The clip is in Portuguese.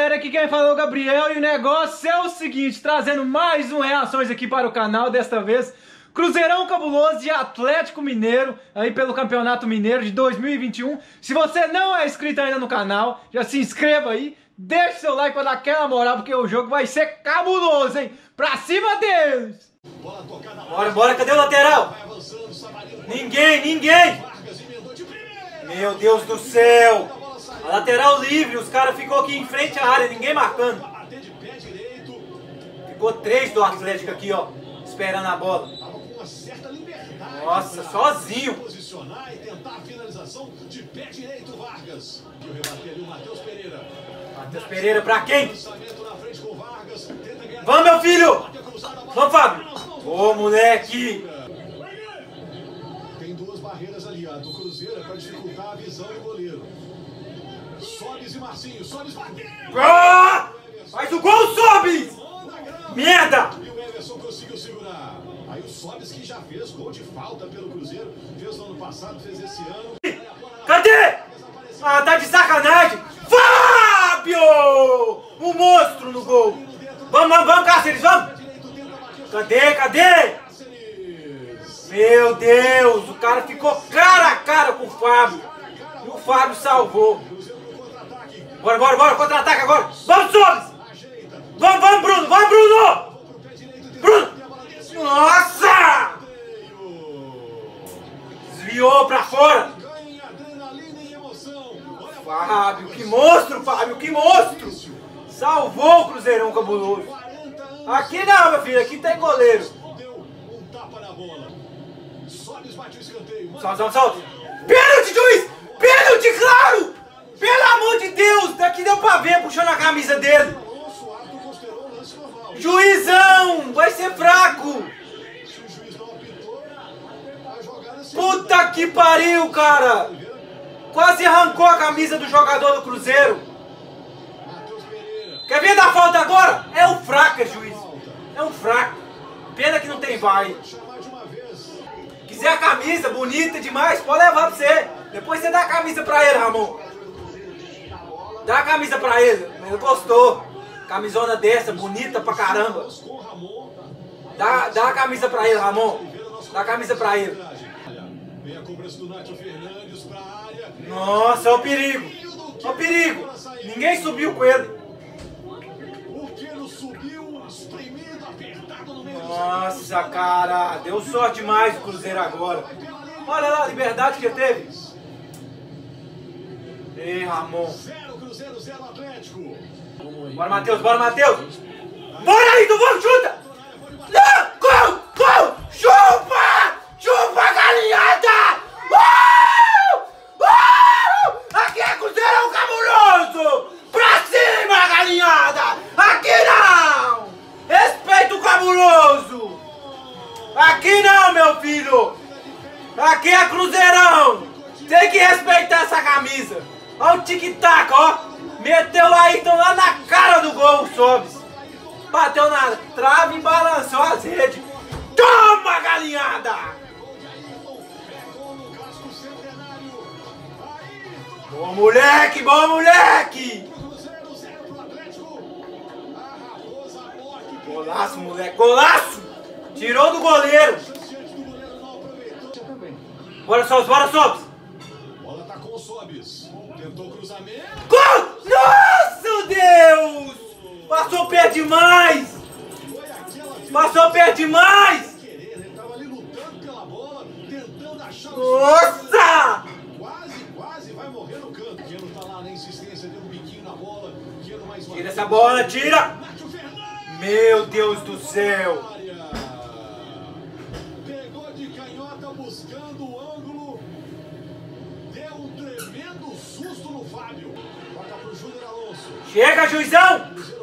galera, aqui quem falou é o Gabriel e o negócio é o seguinte, trazendo mais um Reações aqui para o canal, desta vez Cruzeirão Cabuloso de Atlético Mineiro, aí pelo Campeonato Mineiro de 2021. Se você não é inscrito ainda no canal, já se inscreva aí, deixe seu like para dar aquela moral, porque o jogo vai ser cabuloso, hein? Pra cima deles! Bora, bora, cadê o lateral? Ninguém! Meu Deus do céu! A lateral livre, os caras ficou aqui em frente à área, ninguém marcando. Ficou 3 do Atlético aqui, ó, esperando a bola. Nossa, sozinho. Matheus Pereira pra quem? Vamos, meu filho! Vamos, Fábio! Ô, moleque! Tem duas barreiras ali, a do Cruzeiro, para dificultar a visão do goleiro. Sobis e Marcinho, Sobis bateu! Ah! Faz o gol, Sobis! Merda! E o Everson conseguiu segurar. Aí o Sobis, que já fez gol de falta pelo Cruzeiro, fez no ano passado, fez esse ano. Cadê? Ah, tá de sacanagem! Fábio! Um monstro no gol! Vamos, Cáceres, vamos! Cadê? Meu Deus, o cara ficou cara a cara com o Fábio. E o Fábio salvou. Bora, contra-ataque agora! Vamos, Sobis! Vamos, Bruno! Bruno! Nossa! Desviou pra fora! Fábio, que monstro, Fábio, que monstro! Salvou o Cruzeirão Cabuloso. Aqui não, meu filho, aqui tem goleiro. Solta! Pênalti, juiz! Pênalti, claro! Pelo amor de Deus! Daqui deu pra ver puxando a camisa dele. Juizão! Vai ser fraco! Puta que pariu, cara! Quase arrancou a camisa do jogador do Cruzeiro. Quer ver dar falta agora? É um fraco, juiz. É um fraco. Pena que não tem VAR. Quiser a camisa, bonita demais, pode levar pra você. Depois você dá a camisa pra ele, Ramon. Dá a camisa pra ele. Ele gostou. Camisona dessa, bonita pra caramba. Dá a camisa pra ele, Ramon. Dá a camisa pra ele. Nossa, olha o perigo. Olha o perigo. Ninguém subiu com ele. Nossa, cara. Deu sorte demais o Cruzeiro agora. Olha lá a liberdade que ele teve. Ei, Ramon. Bora, Matheus! Bora aí, vamos, chuta! Não! Gol! Chupa, galinhada! Aqui é Cruzeirão Cabuloso! Pra cima, galinhada! Aqui não! Respeita o Cabuloso! Aqui não, meu filho! Aqui é Cruzeirão! Tem que respeitar essa camisa! Olha o tic-tac, ó! Meteu aí, então lá na cara do gol, o Sobis. Bateu na trave e balançou as redes. Toma, galinhada! Bom moleque! Golaço, moleque, golaço! Tirou do goleiro. Bora, Sobis! Bola tá com o Sobis. Tentou cruzamento. Gol! Nossa, Deus! Passou perto demais! Ele tava ali lutando pela bola, tentando achar o... Nossa! Quase vai morrer no canto. Queno tá lá na insistência, deu um biquinho na bola. Queno mais uma. Tira essa bola, tira! Meu Deus do céu! Pegou de canhota buscando o ângulo. Deu um tremendo susto no Fábio. Toca pro Júnior Alonso. Chega, juizão!